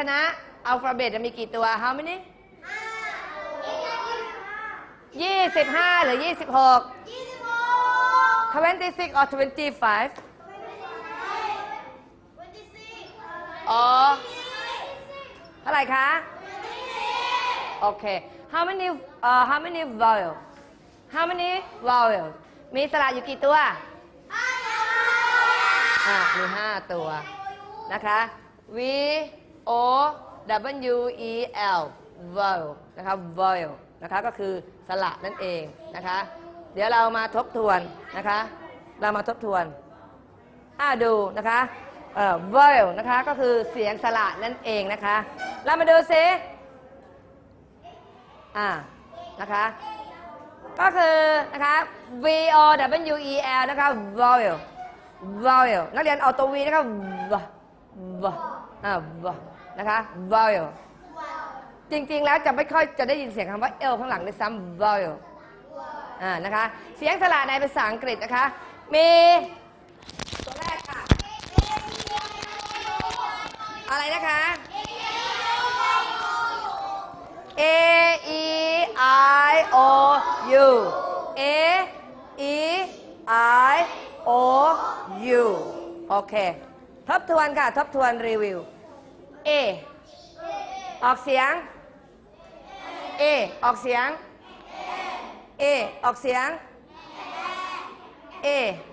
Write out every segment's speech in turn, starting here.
ชนะอัลฟาเบตมีกี่ตัว how many 25หรือ26 26 or 25 อ๋อเท่าไหร่คะโอเค how many vowel how many vowel มีสระอยู่กี่ตัวมี5ตัวนะคะ v o w e l vowel นะคะ vowel นะคะก็คือสระนั่นเองนะคะเดี๋ยวเรามาทบทวนนะคะเรามาทบทวนดูนะคะvowel นะคะก็คือเสียงสระนั่นเองนะคะเรามาดูซินะคะก็คือนะคะ v o w e l นะคะ vowel vowel นักเรียนเอาตัว v นะคะ v นะคะ vowel จริงๆแล้วจะไม่ค่อยจะได้ยินเสียงคำว่า l ข้างหลังในซ้ำ vowel นะคะเสียงสระในภาษาอังกฤษนะคะมีตัวแรกค่ะอะไรนะคะ A E I O U A E I O U โอเคทบทวนค่ะทบทวนรีวิว A ออกเสียง A ออกเสียง A ออกเสียง A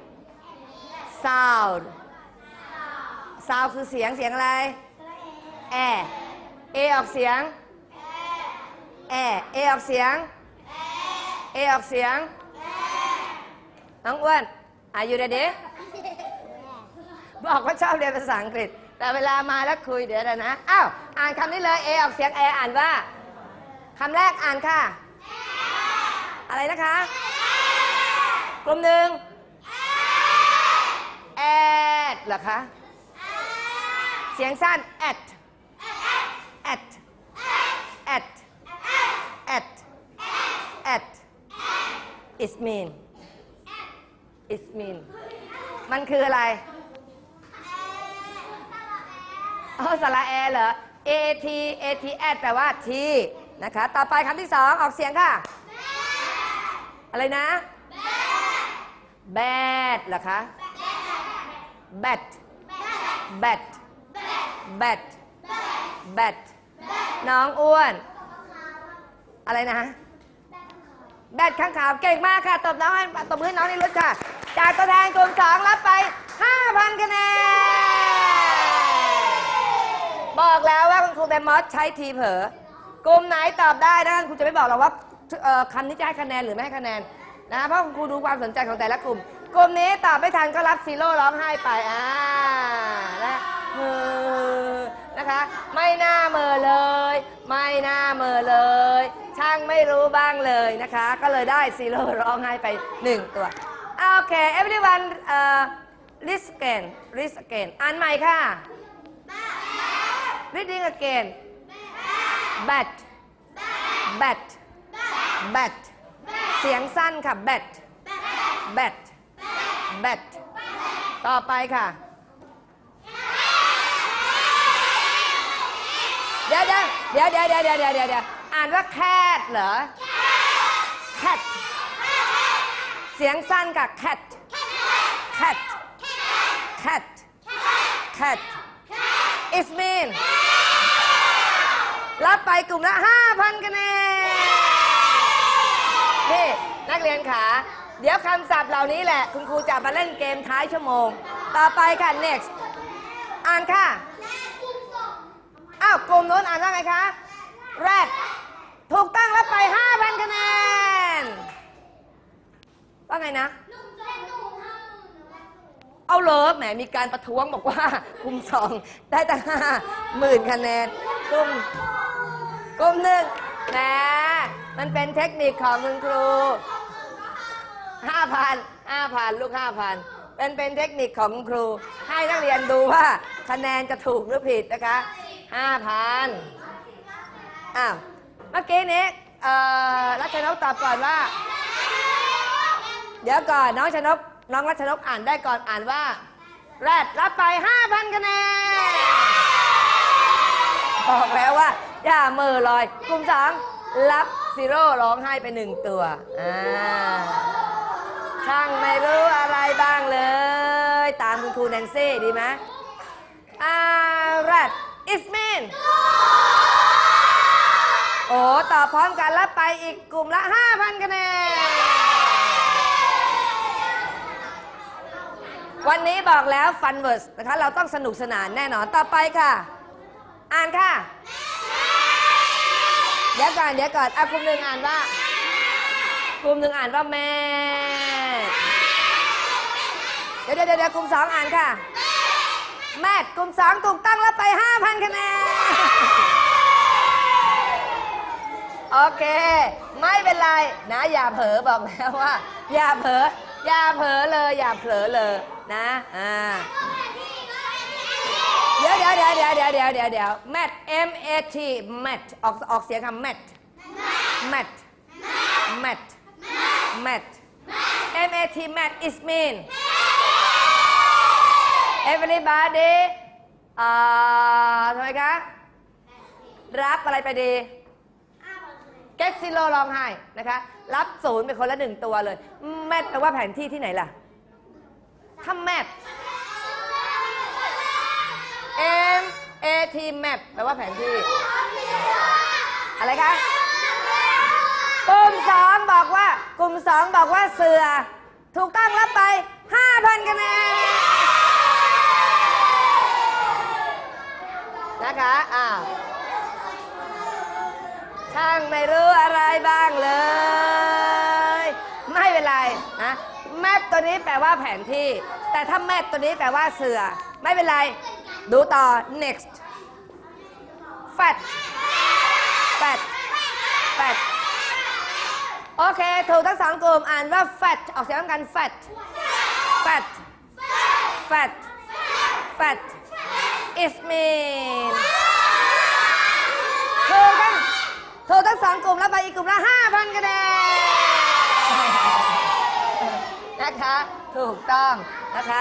sound sound คือเสียงอะไรแอเอออกเสียงเอออกเสียงเอออกเสียงน้องอ้วนอายุเด็กบอกว่าชอบเรียนภาษาอังกฤษแต่เวลามาแล้วคุยเดี๋ยวนะอ่านคำนี้เลยเอออกเสียงอ่านว่าคำแรกอ่านค่ะอะไรนะคะกลุ่มหนึ่งแอดเหรอคะเสียงสั้น at it mean มันคืออะไรสระแอเหรอ at at แปลว่า t นะคะต่อไปคำที่สองออกเสียงค่ะอะไรนะ bad เหรอคะ badน้องอ้วนอะไรนะแบดข้างขาวเก่งมากค่ะตบมือน้องในรถค่ะจากตัวแทนกลุ่ม2รับไป 5,000 คะแนนบอกแล้วว่าคุณครูแบมมอสใช้ทีเผลอกลุ่มไหนตอบได้นะคุณจะไม่บอกหรอกว่าคำนี้จะให้คะแนนหรือไม่ให้คะแนนนะเพราะคุณครูดูความสนใจของแต่ละกลุ่มนี้ตอบไม่ทันก็รับซีโร่ร้องไห้ไปนะคะไม่น่าเมอเลยช่างไม่รู้บ้างเลยนะคะก็เลยได้ซีโร่ร้องไห้ไป1ตัวโอเค everyone list again อ่านใหม่ค่ะ reading again bat เสียงสั้นค่ะ bat ต่อไปค่ะเดี๋ยวอ่านว่า cat เหรอ cat เสียงสั้นกับ cat it mean รับไปกลุ่มละ 5,000 คะแนนนี่นักเรียนขาเดี๋ยวคำศัพท์เหล่านี้แหละคุณครูจะมาเล่นเกมท้ายชั่วโมงต่อไปค่ะ next อ่านค่ะกลุ่มนู้นอ่านว่าไงคะ rat ถูกต้องรับไป 5,000 คะแนนว่าไงนะเอาเลิกแหมมีการประท้วงบอกว่ากลุ่ม2ได้ตั้ง 50,000 คะแนนกลุ่ม1แหมมันเป็นเทคนิคของคุณครู 5,000 ลูก 5,000 เป็นเทคนิคของคุณครูให้นักเรียนดูว่าคะแนนจะถูกหรือผิดนะคะ 5,000 เมื่อกี้นี้รัชนกตอบก่อนว่าเดี๋ยวก่อนน้องรัชนกอ่านได้ก่อนอ่านว่าแรดรับไป 5,000 คะแนนบอกแล้วว่าอย่าเมื่อลอยกลุ่ม2รับซีโร่ร้องไห้ไป1ตัวช่างไม่รู้อะไรบ้างเลยตามคุณครูแนนซี่ดีไหมrat is mean โอ้ตอบพร้อมกันรับไปอีกกลุ่มละ 5,000 คะแนนวันนี้บอกแล้วฟันเวิร์สนะคะเราต้องสนุกสนานแน่นอนต่อไปค่ะอ่านค่ะเดี๋ยวก่อนกลุ่มหนึ่งอ่านว่ากลุ่มหนึ่งอ่านว่าแม่เดี๋ยวกลุ่ม2อ่านค่ะแม่กลุ่ม2ถูกตั้งรับไป 5,000 คะแนนโอเคไม่เป็นไรนะอย่าเผลอบอกแล้วว่าอย่าเผลอเลยอย่าเผลอเลยนะเดี๋ยวแมท M-A-T แมทออกเสียงคำแมทM-A-T แมท is mean everybody ทำไมคะรับอะไรไปดีget zero ร้องไห้นะคะรับ0เป็นคนละ1ตัวเลยแมทแปลว่าแผนที่ที่ไหนล่ะถ้าแมท M-A-T แมทแปลว่าแผนที่อะไรคะกลุ่ม2บอกว่าเสือถูกตั้งรับไป 5,000 คะแนนนะคะช่างไม่รู้อะไรบ้างเลยไม่เป็นไรนะแมปตัวนี้แปลว่าแผนที่แต่ถ้าแมปตัวนี้แปลว่าเสือไม่เป็นไรดูต่อ next fat โอเคถูกทั้ง2กลุ่มอ่านว่า fat ออกเสียงกัน fat is mean ถูกทั้ง2กลุ่มแล้วไปอีกกลุ่มละ 5,000 คะแนนนะคะถูกต้องนะคะ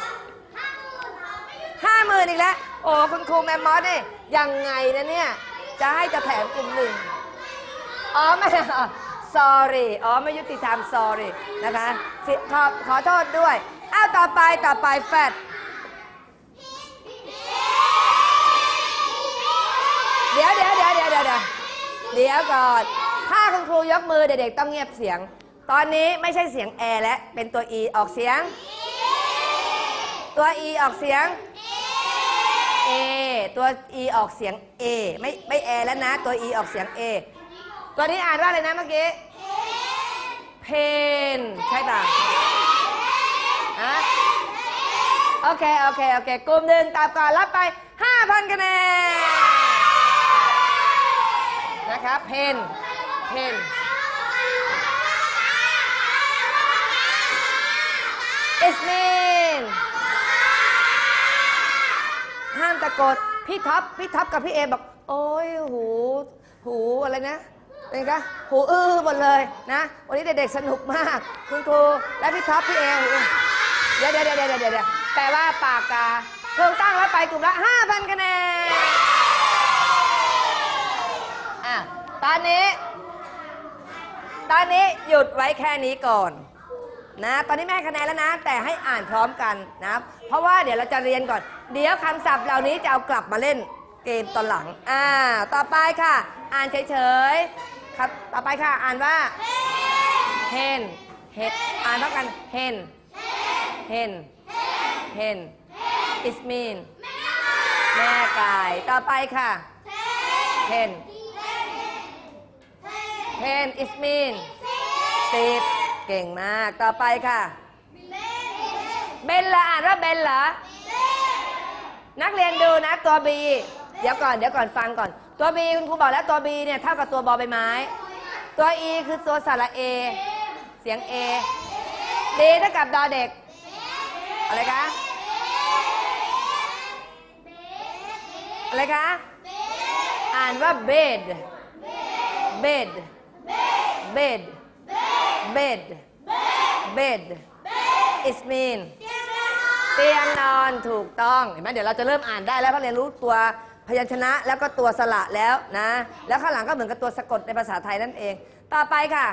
50,000 อีกแล้วโอ้คุณครูแมมมอสนี่ยังไงนะเนี่ยจะให้จะแถมกลุ่ม1ไม่ sorry ไม่ยุติธรรม sorry นะคะขอโทษด้วยต่อไปแฟตเดี๋ยวก่อนถ้าคุณครูยกมือเด็กๆต้องเงียบเสียงตอนนี้ไม่ใช่เสียงแอและเป็นตัว e ออกเสียงตัว e ออกเสียง a ตัว e ออกเสียง a ไม่แอแล้วนะตัว e ออกเสียง a ตัวนี้อ่านว่าอะไรนะเมื่อกี้เพนใช่ป่ะโอเคกลุ่ม1ตอบก่อนรับไป 5,000 คะแนนนะคะเพนis mean ห้ามตะโกนพี่ท็อปกับพี่เอบอกโอ้ยหูอะไรนะเป็นไงหูหมดเลยนะวันนี้เด็กๆสนุกมากคุณครูและพี่ท็อปพี่เอเดี๋ยวแปลว่าปากกาเพิ่งตั้งแล้วไปกลุ่มละ 5,000 คะแนนตอนนี้หยุดไว้แค่นี้ก่อนนะตอนนี้ไม่ให้คะแนนแล้วนะแต่ให้อ่านพร้อมกันนะเพราะว่าเดี๋ยวเราจะเรียนก่อนเดี๋ยวคำศัพท์เหล่านี้จะเอากลับมาเล่นเกมตอนหลังต่อไปค่ะอ่านเฉยๆครับต่อไปค่ะอ่านว่า hen อ่านพร้อมกัน hen is mean แม่ไก่ต่อไปค่ะ hen is mean 10เก่งมากต่อไปค่ะเบนละอ่านว่าเบนเหรอนักเรียนดูนะตัว B เดี๋ยวก่อนฟังก่อนตัว B คุณครูบอกแล้วตัว B เนี่ยเท่ากับตัวบอใบไม้ตัว E คือตัวสระเอเสียง A D เท่ากับดอเด็กอะไรคะอ่านว่า bed is mean เตียงนอนถูกต้องเห็นไหมเดี๋ยวเราจะเริ่มอ่านได้แล้วเพราะเรียนรู้ตัวพยัญชนะแล้วก็ตัวสระแล้วนะแล้วข้างหลังก็เหมือนกับตัวสะกดในภาษาไทยนั่นเองต่อไปค่ะ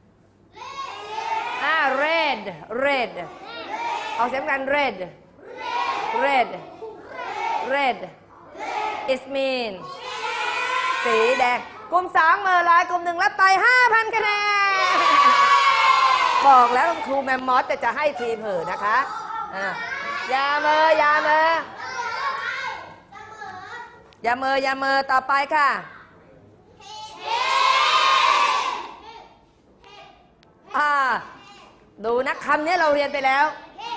red red ออกเสียงกัน red red red it mean สีแดงกลุ่ม2มือลอยกลุ่ม1รับไป 5,000 คะแนนบอกแล้วครูแมมมอสจะให้ทีเผอนะคะอย่าเมออย่าเมออย่าเมออย่าเมอต่อไปค่ะดูนะคำนี้เราเรียนไปแล้ว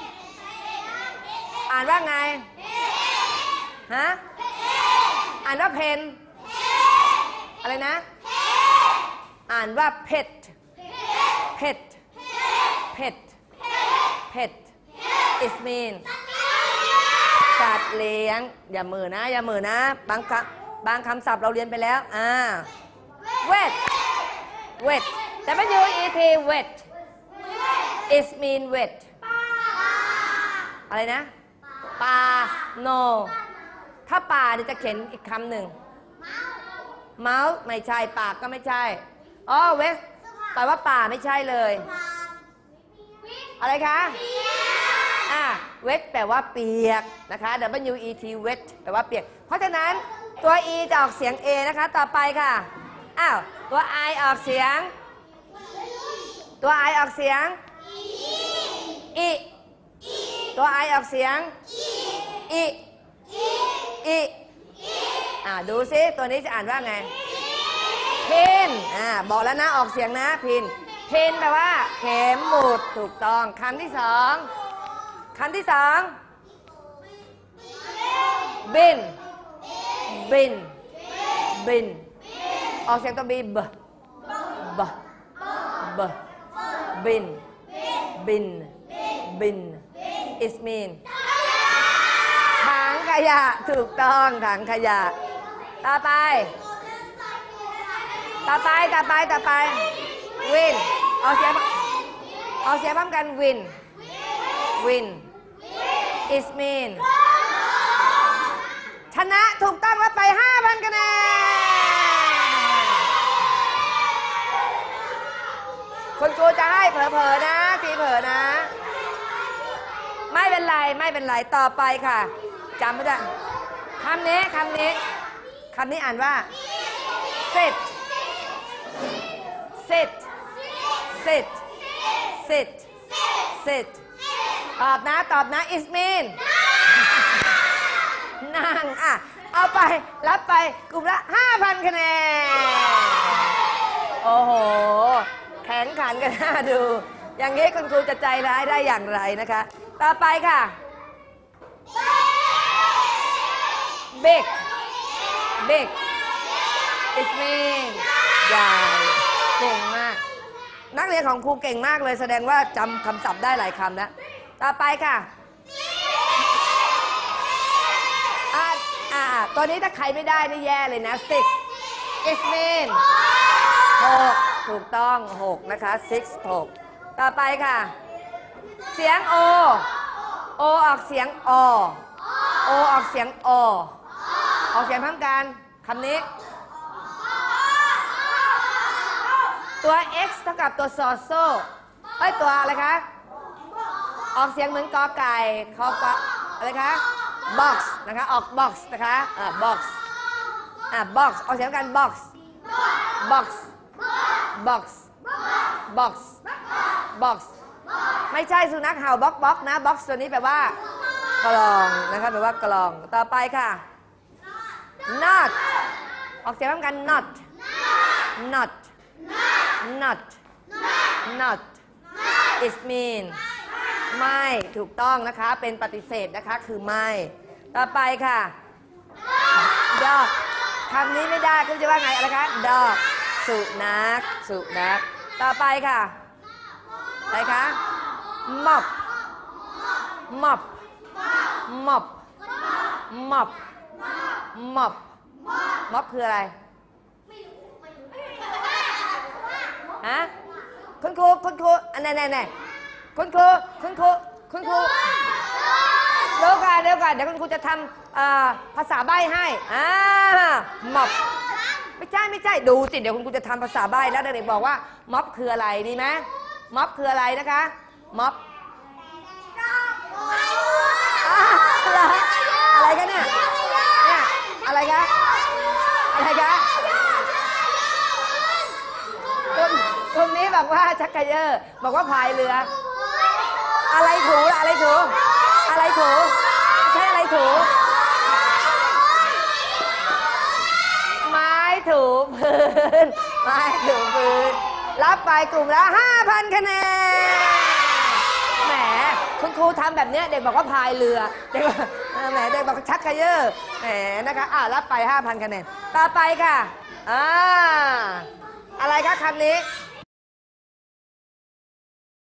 อ่านว่าไงฮะอ่านว่าเพนอะไรนะอ่านว่าเพชเพชเพชเพช it mean สัตว์เลี้ยงอย่ามือนะอย่ามือนะบางคำศัพท์เราเรียนไปแล้วwet wet W-E-T wet it mean wet อะไรนะปลา no ถ้าปลาจะเขียนอีกคำหนึ่งmouth ไม่ใช่ปากก็ไม่ใช่wet แปลว่าป่าไม่ใช่เลยอะไรคะwet แปลว่าเปียกนะคะ W-E-T wet แปลว่าเปียกเพราะฉะนั้นตัว E จะออกเสียง A นะคะต่อไปค่ะตัว I ออกเสียงตัว I ออกเสียงอีตัว I ออกเสียงอีดูซิตัวนี้จะอ่านว่าไงพินบอกแล้วนะออกเสียงนะพินแปลว่าเข็มหมุดถูกต้องคำที่2คำที่2บินออกเสียงตัว B บบิน it mean ถังขยะถูกต้องถังขยะต่อไปวินออกเสียงพร้อมกันวิน it mean ชนะถูกต้องรับไป 5,000 คะแนนคุณครูจะให้เผลอๆนะทีเผลอนะไม่เป็นไรต่อไปค่ะจำไม่ได้คำนี้อ่านว่า sitตอบนะ it mean นั่งเอาไปรับไปกลุ่มละ 5,000 คะแนนโอ้โหแข็งขันกันน่าดูอย่างนี้คุณครูจะใจร้ายได้อย่างไรนะคะต่อไปค่ะ big it mean ใหญ่เก่งมากนักเรียนของครูเก่งมากเลยแสดงว่าจำคำศัพท์ได้หลายคำแล้วต่อไปค่ะตัวนี้ถ้าใครไม่ได้นี่แย่เลยนะ six it mean 6ถูกต้อง6นะคะ six 6ต่อไปค่ะเสียง O ออกเสียงออกเสียงออกเสียงพร้อมกันคำนี้ตัว X เท่ากับตัวซอโซ่ตัวอะไรคะออกเสียงเหมือนกอไก่คอปะอะไรคะ box นะคะออก box นะคะbox box ออกเสียงกัน box ไม่ใช่สุนัขเห่าบ็อกนะ box ตัวนี้แปลว่ากล่องนะคะแปลว่ากล่องต่อไปค่ะ not ออกเสียงพร้อมกัน not it mean ไม่ถูกต้องนะคะเป็นปฏิเสธนะคะคือไม่ต่อไปค่ะ dog คำนี้ไม่ได้คุณจะว่าไงอะไรคะ dog สุนัขต่อไปค่ะอะไรคะ mop คืออะไรฮะคุณครูไหนคุณครูเดี๋ยวก่อนเดี๋ยวคุณครูจะทำภาษาใบ้ให้ม็อบไม่ใช่ดูสิเดี๋ยวคุณครูจะทำภาษาใบ้แล้วเด็กๆบอกว่าม็อบคืออะไรดีไหมม็อบคืออะไรนะคะม็อบอะไรกันเนี่ยอะไรคะคนนี้บอกว่าชักกระเยอะบอกว่าพายเรืออะไรถูล่ะอะไรถูใช่อะไรถูไม้ถูพื้นรับไปกลุ่มละ 5,000 คะแนนแหมคุณครูทำแบบนี้เด็กบอกว่าพายเรือเด็กแหมเด็กบอกชักกระเยอะแหมนะคะรับไป 5,000 คะแนนต่อไปค่ะอะไรคะคำนี้